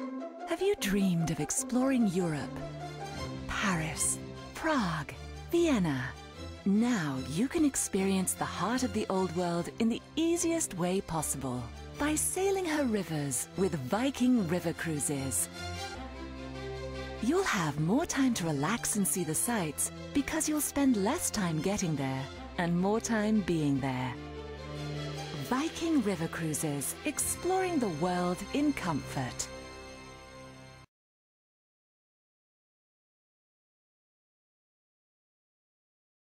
Have you dreamed of exploring Europe? Paris, Prague, Vienna. Now you can experience the heart of the Old World in the easiest way possible by sailing her rivers with Viking River Cruises. You'll have more time to relax and see the sights because you'll spend less time getting there and more time being there. Viking River Cruises, exploring the world in comfort.